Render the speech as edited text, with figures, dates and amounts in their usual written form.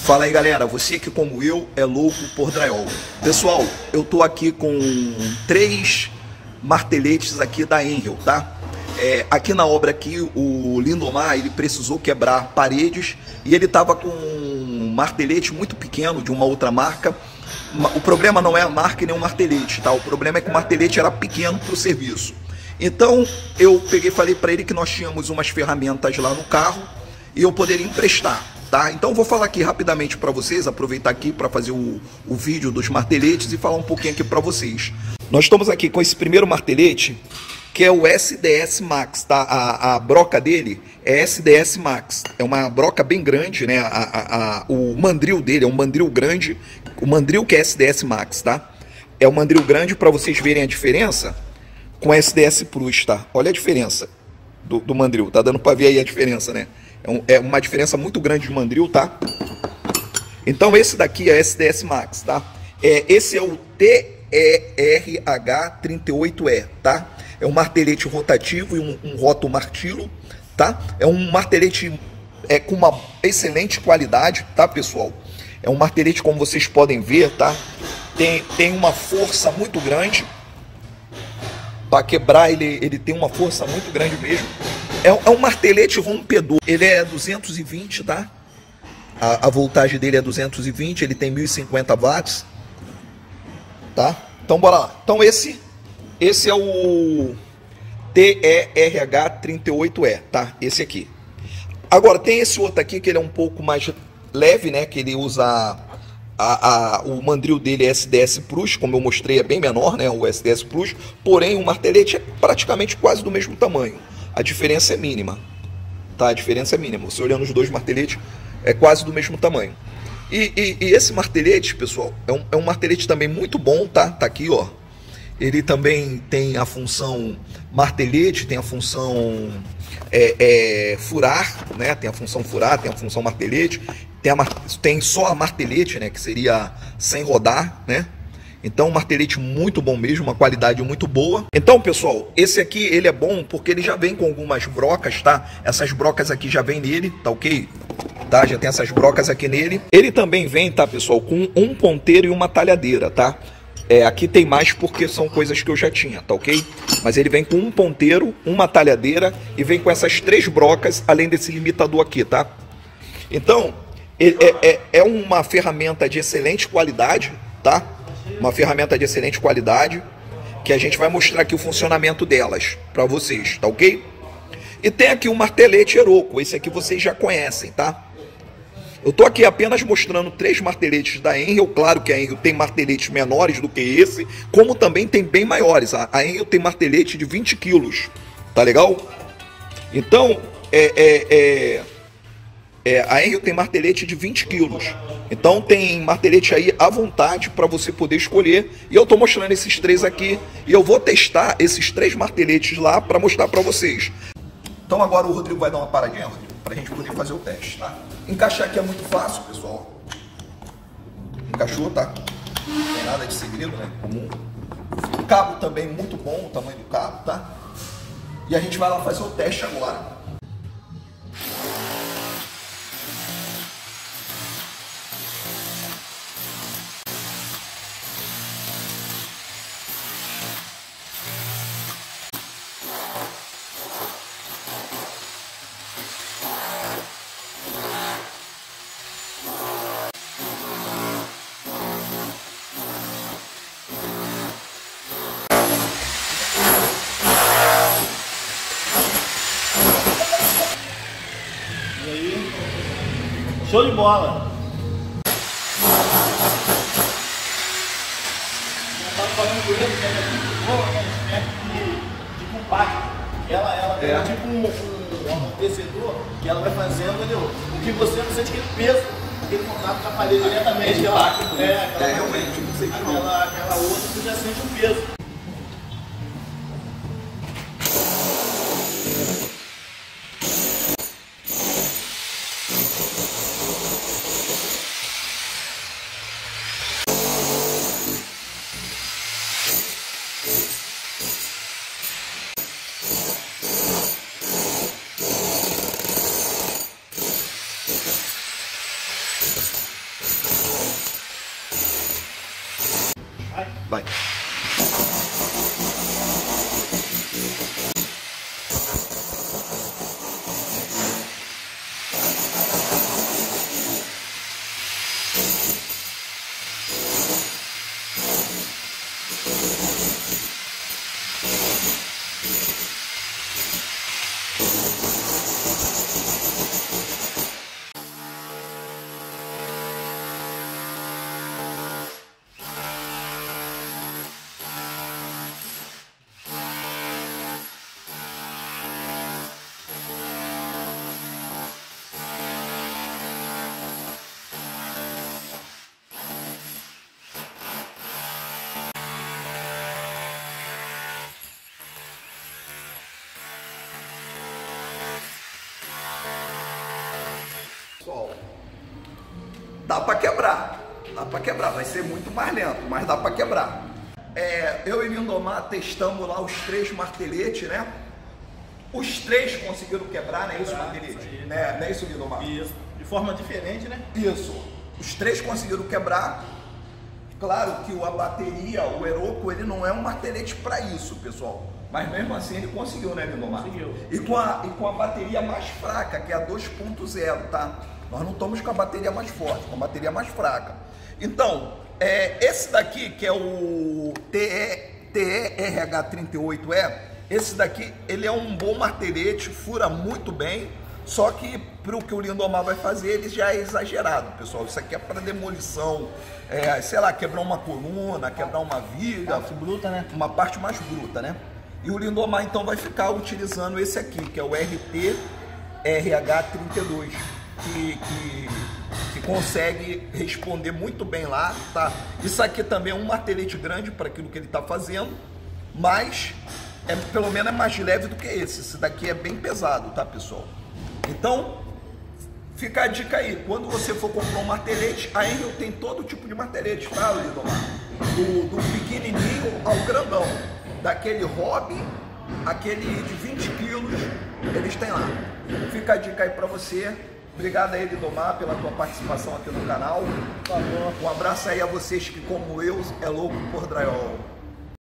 Fala aí galera, você que como eu é louco por drywall. Pessoal, eu tô aqui com 3 marteletes aqui da Enel, tá? Aqui na obra aqui, o Lindomar, ele precisou quebrar paredes e ele tava com um martelete muito pequeno de uma outra marca. O problema não é a marca e nem o martelete, tá? O problema é que o martelete era pequeno para o serviço. Então eu peguei e falei para ele que nós tínhamos umas ferramentas lá no carro e eu poderia emprestar, tá? Então eu vou falar aqui rapidamente para vocês, aproveitar aqui para fazer o vídeo dos marteletes e falar um pouquinho aqui para vocês. Nós estamos aqui com esse primeiro martelete, que é o SDS Max, tá? A broca dele é SDS Max, é uma broca bem grande, né? O mandril dele é um mandril grande, o mandril que é SDS Max, tá? É um mandril grande para vocês verem a diferença com SDS Plus, tá? Olha a diferença do mandril, tá dando para ver aí a diferença, né? É uma diferença muito grande de mandril, tá? Então esse daqui é SDS Max, tá? Esse é o TERH38E, tá? É um martelete rotativo e um rotomartilo, tá? É um martelete com uma excelente qualidade, tá, pessoal? É um martelete, como vocês podem ver, tá? Tem uma força muito grande. Para quebrar, ele tem uma força muito grande mesmo. É um martelete rompedor. Ele é 220, tá? A voltagem dele é 220, ele tem 1050 watts, tá? Então bora lá. Então esse é o TERH38E, tá? Esse aqui. Agora tem esse outro aqui que ele é um pouco mais leve, né? Que ele usa o mandril dele é SDS Plus, como eu mostrei, é bem menor, né? O SDS Plus. Porém o martelete é praticamente quase do mesmo tamanho. A diferença é mínima, tá? A diferença é mínima. Você olhando os dois marteletes, é quase do mesmo tamanho. E esse martelete, pessoal, é um martelete também muito bom, tá? Tá aqui, ó. Ele também tem a função martelete, tem a função furar, né? Tem a função furar, tem a função martelete, tem só a martelete, né? Que seria sem rodar, né? Então um martelete muito bom mesmo, uma qualidade muito boa. Então pessoal, esse aqui ele é bom porque ele já vem com algumas brocas, tá? Essas brocas aqui já vem nele, tá ok? Tá? Já tem essas brocas aqui nele. Ele também vem, tá pessoal, com um ponteiro e uma talhadeira, tá? Aqui tem mais porque são coisas que eu já tinha, tá ok? Mas ele vem com um ponteiro, uma talhadeira e vem com essas 3 brocas, além desse limitador aqui, tá? Então, é uma ferramenta de excelente qualidade, tá? Uma ferramenta de excelente qualidade, que a gente vai mostrar aqui o funcionamento delas para vocês, tá ok? E tem aqui o martelete Heroco, esse aqui vocês já conhecem, tá? Eu tô aqui apenas mostrando 3 marteletes da Enel. Claro que a Enel tem marteletes menores do que esse, como também tem bem maiores. A Enel tem martelete de 20 quilos, tá legal? Então, a Enel tem martelete de 20 quilos. Então tem martelete aí à vontade para você poder escolher. E eu tô mostrando esses 3 aqui. E eu vou testar esses 3 marteletes lá para mostrar para vocês. Então agora o Rodrigo vai dar uma paradinha, Rodrigo, para a gente poder fazer o teste, tá? Encaixar aqui é muito fácil, pessoal. Encaixou, tá? Não tem nada de segredo, né? Comum. O cabo também muito bom, o tamanho do cabo, tá? E a gente vai lá fazer o teste agora. Show de bola! Eu tava falando com ele, de compacto. Ela é tipo um amortecedor que ela vai fazendo, entendeu? O que você não sente aquele peso, aquele contato com a parede diretamente. Realmente, não sei aquela outra você já sente um peso. Vai. Pessoal, dá para quebrar, vai ser muito mais lento, mas dá para quebrar. Eu e Lindomar testamos lá os 3 marteletes, né? Os 3 conseguiram quebrar, não é isso, martelete? Não é isso, Lindomar? Isso, de forma diferente, né? Isso, os 3 conseguiram quebrar. Claro que a bateria, o Heroku, ele não é um martelete para isso, pessoal. Mas mesmo assim ele conseguiu, né, Lindomar? Conseguiu. E com a bateria mais fraca, que é a 2.0, tá? Nós não estamos com a bateria mais forte, com a bateria mais fraca. Então, esse daqui, que é o TE-RH38E, esse daqui, ele é um bom martelete, fura muito bem, só que para o que o Lindomar vai fazer, ele já é exagerado, pessoal. Isso aqui é para demolição, sei lá, quebrar uma coluna, quebrar uma viga. Parte bruta, né? Uma parte mais bruta, né? E o Lindomar, então, vai ficar utilizando esse aqui, que é o RT-RH32, que consegue responder muito bem lá, tá? Isso aqui também é um martelete grande para aquilo que ele está fazendo, mas pelo menos é mais leve do que esse. Esse daqui é bem pesado, tá, pessoal? Então, fica a dica aí, quando você for comprar um martelete, a Enel tem todo tipo de martelete, tá, Lindomar? Do pequenininho ao grandão, daquele hobby, aquele de 20 quilos, eles têm lá. Fica a dica aí pra você. Obrigado aí, Lindomar, pela tua participação aqui no canal. Um abraço aí a vocês que, como eu, é louco por drywall.